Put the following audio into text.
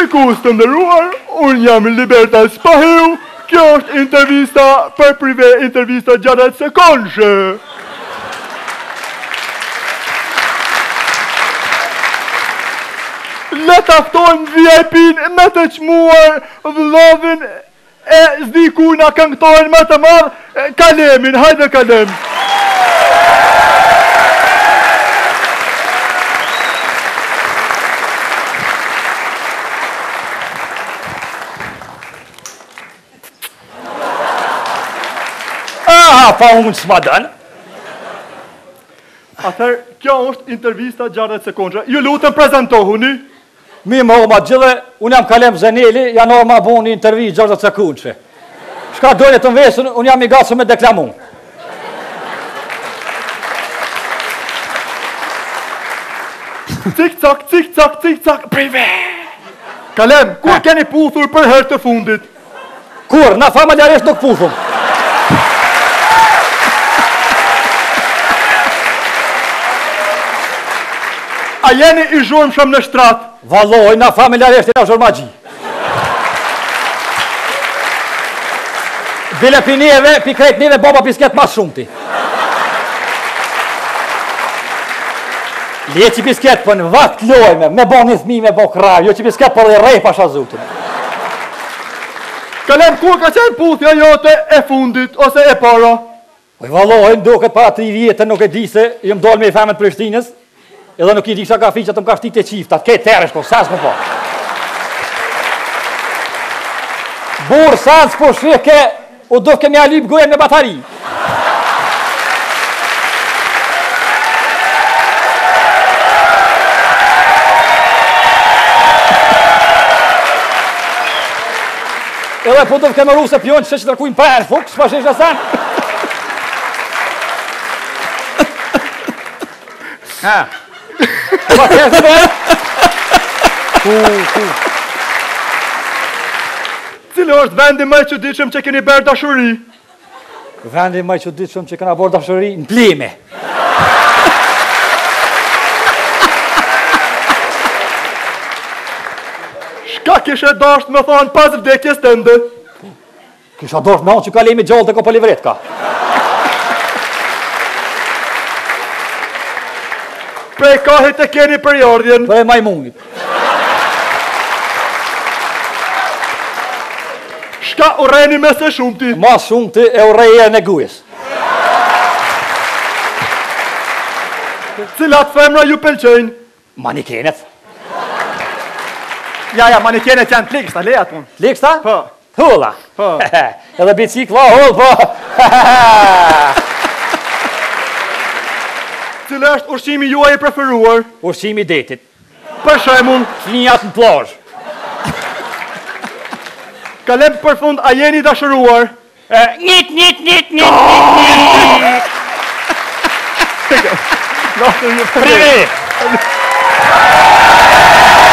Shikues të ndëruar, unë jam Liberta Spahiu, kjo është intervista për prive, intervista gjatë sekondshë. Le taftojmë VIP-n me të çmuar vllovin e zdikuna këngëtorin më të madh, Kalemin, hajde Kalem. Pa unë s'ma dënë. Atëherë, kjo është intervista 60 sekondë. Ju lutem prezentohuni. Mi më oma gjithë, unë jam Kalem Zeneli, janë ma bu një intervjist 60 sekundë. Shka dojnë të mvesën, unë jam i gatshëm me deklamu. Cik-cak, prive. Kalem, kur keni puthur për herë të fundit? Kur, na familjarisht nuk puthum. A jeni i zhurmshëm në shtrat? Valloj, na familjarisht e na zhurmagji. Bile pi neve, pi krejt neve, baba pisket mas shumëti. Le që pisket për në vakt lojme, me bo një thmi, me bo kraj, jo që pisket për dhe rej pasha zutin. Kalem, kur ka qenë puthja jote e fundit, ose e para? Oj, valloj, ndoket para 3 vjetë, nuk e di se jëm dole me i femën Prishtinës, edhe nuk i di kisha ka fi që të më ka shtit e qiftat, ke teresh po, sa s'më po. Burë, sa s'po shike, u do kemi alyp gojen me batari. Edhe po do kemi ru se pion që të rkujnë për fuk, s'pa shesh e sen. Ha. Pa kështë për? Cilo është vendi më i çuditshëm që keni bërë dashuri? Vendi më i çuditshëm që kena bërë dashuri në Plime. Shka kishe dasht me thonë pas vdekjes tënde? Kisha dasht me thonë që Kalemi gjallë të Kopolivret ka. Prej kahit e keni periardhjen? Prej majmunit. Shka urreni me së shumëti? Ma shumëti e urreje në gujës. Cilat femra ju pëlqejnë? Manikenet. Ja, manikenet janë pliksta, lejat unë. Pliksta? Po. Hulla. Po. Edhe bicikla, hull, po. Cila është ushqimi juaj i preferuar? Ushqimi i detit. Për shembull, flinjat në plazh. Kalem për fund, a jeni dashuruar? Njit. Prive!